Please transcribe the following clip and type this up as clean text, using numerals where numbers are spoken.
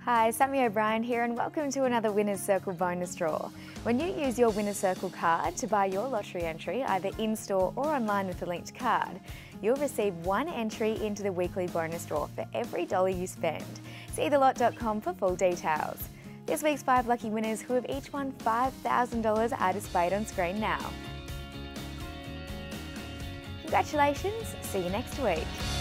Hi, Sammy O'Brien here and welcome to another Winner's Circle bonus draw. When you use your Winner's Circle card to buy your lottery entry, either in-store or online with a linked card, you'll receive one entry into the weekly bonus draw for every dollar you spend. See thelott.com for full details. This week's 5 lucky winners who have each won $5,000 are displayed on screen now. Congratulations, see you next week.